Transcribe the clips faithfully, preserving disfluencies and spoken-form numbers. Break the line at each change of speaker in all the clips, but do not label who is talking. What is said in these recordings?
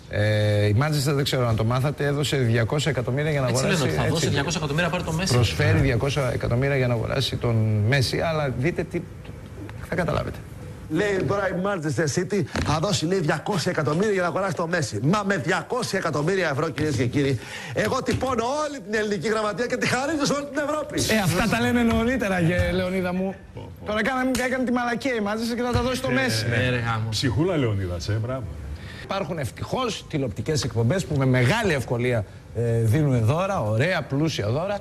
Ε, η Manchester, δεν ξέρω αν το μάθατε, έδωσε διακόσια εκατομμύρια για να
έτσι
αγοράσει.
Λένε, θα δώσει διακόσια εκατομμύρια να πάρει το Μέση.
Προσφέρει διακόσια εκατομμύρια για να αγοράσει τον Μέση, αλλά δείτε τι. Θα καταλάβετε.
Λέει τώρα η Manchester City θα δώσει λέει, διακόσια εκατομμύρια για να αγοράσει το Μέση. Μα με διακόσια εκατομμύρια ευρώ, κυρίες και κύριοι, εγώ τυπώνω όλη την ελληνική γραμματεία και τη χαρίζω σε όλη την Ευρώπη.
Ε, αυτά τα λένε νωρίτερα, Λεωνίδα μου. Τώρα έκανε, έκανε τη μαλακία η Manchester και θα τα δώσει το Μέση.
Ψυχούλα Λεωνίδας, ε, μπράβο.
Υπάρχουν ευτυχώς τηλεοπτικές εκπομπές που με μεγάλη ευκολία ε, δίνουν δώρα, ωραία, πλούσια δώρα.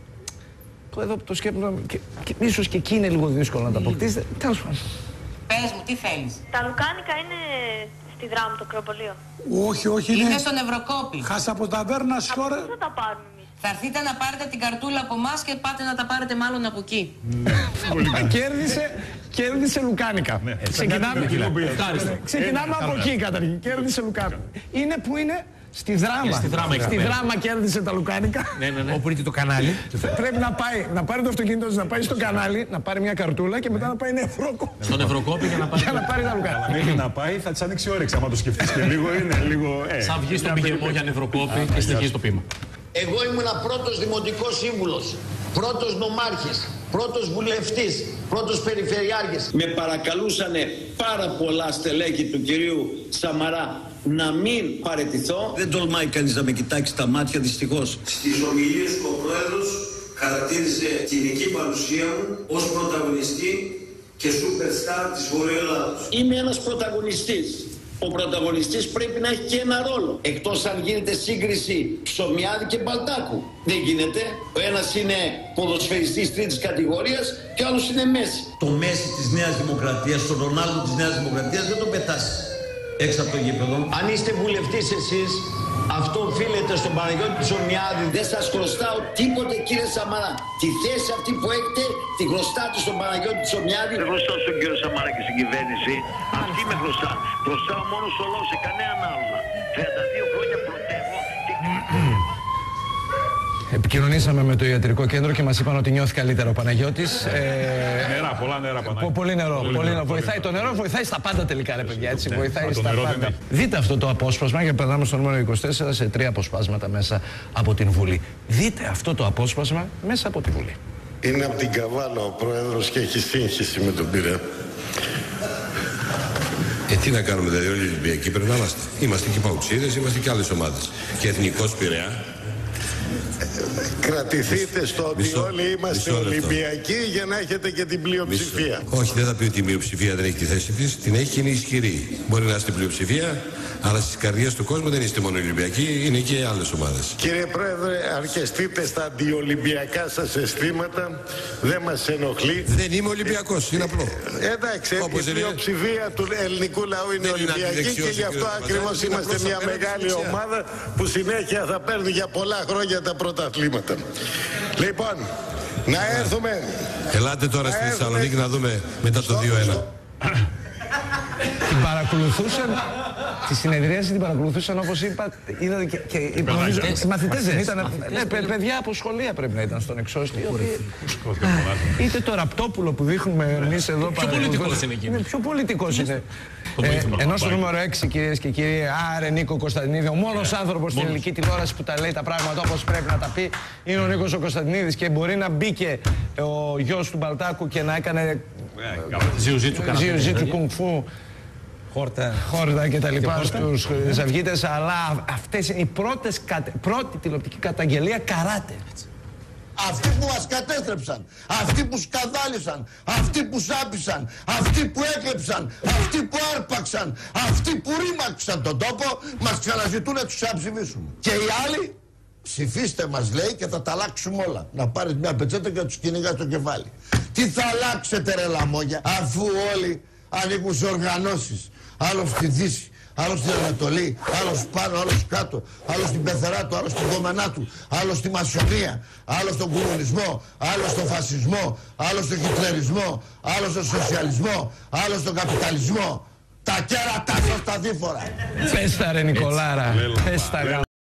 Που εδώ το σκέπτομαι, και, και, ίσως και εκεί είναι λίγο δύσκολο να τα αποκτήσετε. Τέλος πάντων.
Πες μου, τι θέλεις.
Τα λουκάνικα είναι στη Δράμ, το κρεοπολείο.
Όχι, όχι.
Είναι,
είναι
στον Ευρωκόπη.
Χασαποταβέρνα χώρα.
Πού θα τα πάρουμε εμείς.
Θα έρθετε να πάρετε την καρτούλα από εμάς και πάτε να τα πάρετε μάλλον από εκεί.
Κέρδισε, κέρδισε λουκάνικα. Ξεκινάμε, ξεκινάμε από εκεί καταρχήν. Κέρδισε λουκάνικα. Είναι που είναι. Στη Δράμα.
Στη Δράμα,
στη Δράμα κέρδισε τα λουκάνικα.
Ναι, ναι, ναι.
Όπου είναι και το κανάλι. Πρέπει να πάει, να πάρει το αυτοκίνητο της, να πάει στο κανάλι, να πάρει μια καρτούλα και μετά να πάει Ευρωκόπη.
Στον Ευρωκόπη για να πάρει,
για να πάρει τα λουκάνικα.
Μέχρι να πάει θα της ανοίξει όρεξη. Άμα το σκεφτείς και λίγο είναι λίγο. Ε,
θα βγει στον πηγεμό για Ευρωκόπη και συνεχίζει το πείμα.
Εγώ ήμουνα πρώτος δημοτικός σύμβουλος, πρώτος νομάρχης, πρώτος βουλευτής, πρώτος περιφερειάρχης. Με παρακαλούσανε πάρα πολλά στελέχη του κυρίου Σαμαρά να μην παραιτηθώ. Δεν τολμάει κανείς να με κοιτάξει τα μάτια, δυστυχώς. Στις ομιλίες του ο πρόεδρος χαρακτήριζε την ειδική παρουσία μου ως πρωταγωνιστή και superstar της Βορειοελλάδος. Είμαι ένας πρωταγωνιστής. Ο πρωταγωνιστής πρέπει να έχει και ένα ρόλο. Εκτός αν γίνεται σύγκριση Ψωμιάδη και Μπαλτάκου. Δεν γίνεται. Ο ένας είναι ποδοσφαιριστής τρίτης κατηγορίας και ο άλλος είναι Μέση. Το Μέση της Νέας Δημοκρατίας, τον Ρονάλντο της Νέας Δημοκρατίας δεν τον πετάς έξω από το γήπεδο. Αν είστε βουλευτής εσείς, αυτό οφείλεται στον Παναγιώτη Ψωμιάδη. Δεν σας χρωστάω τίποτε, κύριε Σαμαρά. Τη θέση αυτή που έχετε, τη χρωστάτε στον Παναγιώτη Ψωμιάδη. Δεν χρωστάω στον κύριο Σαμαρά και στην κυβέρνηση. Αυτή με χρωστά. Χρωστάω μόνο στο λαό, σε κανέναν άλλον. τριάντα δύο χρόνια πρωτεύω.
Επικοινωνήσαμε με το ιατρικό κέντρο και μας είπαν ότι νιώθει καλύτερα ο Παναγιώτης. Ε,
νερά, πολλά νερά, Παναγιώτη.
Πολύ νερό. Πολύ πολύ νερό. Βοηθάει το νερό, βοηθάει στα πάντα τελικά, ρε παιδιά. Έτσι, ναι, βοηθάει στα πάντα. Δείτε αυτό το απόσπασμα και περνάμε στο νούμερο είκοσι τέσσερα σε τρία αποσπάσματα μέσα από την Βουλή. Δείτε αυτό το απόσπασμα μέσα από τη Βουλή.
Είναι από την Καβάλα ο πρόεδρος και έχει σύγχυση με τον Πειραιά.
Ε, τι να κάνουμε, δηλαδή, όλοι οι Ολυμπιακοί πρέπει να είμαστε. Είμαστε και παουξίδες, είμαστε και άλλες ομάδες. Και εθνικός Πειραιά.
Κρατηθείτε στο ότι
μισό,
όλοι είμαστε Ολυμπιακοί για να έχετε και την πλειοψηφία.
Μισό. Όχι, δεν θα πει ότι η μειοψηφία δεν έχει τη θέση της. Την έχει και είναι ισχυρή. Μπορεί να είστε πλειοψηφία, αλλά στις καρδιές του κόσμου δεν είστε μόνο Ολυμπιακοί, είναι και άλλες ομάδες.
Κύριε Πρόεδρε, αρκεστείτε στα αντιολυμπιακά σας αισθήματα. Δεν μας ενοχλεί.
Δεν είμαι Ολυμπιακός, είναι απλό.
Ε, εντάξει, η πλειοψηφία του ελληνικού λαού είναι Ολυμπιακή και γι' αυτό ακριβώς είμαστε μια μεγάλη ομάδα που συνέχεια θα παίρνει για πολλά χρόνια τα πρωταθλήματα. Λοιπόν, να έρθουμε.
Ελάτε τώρα στη Θεσσαλονίκη να δούμε μετά το δύο ένα.
Την παρακολουθούσαν, τη συνεδρίαση την παρακολουθούσαν όπως είπα, είδατε και, και οι μαθητές δεν ήταν, ναι, παιδιά από σχολεία πρέπει να ήταν στον εξώστη. Είτε το Ραπτόπουλο που δείχνουμε εμείς εδώ.
Πιο πολιτικός είναι εκείνος.
Πιο πολιτικός είναι. Ενώ στο νούμερο έξι, κυρίες και κύριοι, άρε Νίκο Κωνσταντινίδη, ο μόνος άνθρωπος στην ελληνική τηλεόραση που τα λέει τα πράγματα όπως πρέπει να τα πει είναι ο Νίκος ο Κωνσταντινίδης και μπορεί να μπήκε ο γιος του Μπαλτάκου και να έκανε Ζιουζίτσου, κουνγκφού, χόρτα, χόρτα και τα λοιπά στους Ζαυγίτες, αλλά αυτές είναι οι πρώτες, πρώτη τηλεοπτική καταγγελία καράτε.
Αυτοί που μας κατέστρεψαν, αυτοί που σκανδάλισαν, αυτοί που σάπισαν, αυτοί που έκλεψαν, αυτοί που άρπαξαν, αυτοί που ρήμαξαν τον τόπο, μας ξαναζητούν να τους ξαναψηφίσουμε. Και οι άλλοι, ψηφίστε μας λέει και θα τα αλλάξουμε όλα. Να πάρεις μια πετσέτα και να τους κυνηγάς στο κεφάλι. Τι θα αλλάξετε ρε λαμόγια, αφού όλοι ανήκουν σε οργανώσεις, άλλος στη Δύση, άλλος στην Ανατολή, άλλος πάνω, άλλος κάτω, άλλος στην πεθερά του, άλλος στην κομμενά του, άλλος στη μασονία, άλλος στον κομμουνισμό, άλλος στον φασισμό, άλλος στον χιτλερισμό, άλλος στον σοσιαλισμό, άλλος στον καπιταλισμό. Τα κέρατά σας τα δίφορα.
Πες τα ρε Νικολάρα, πες τα.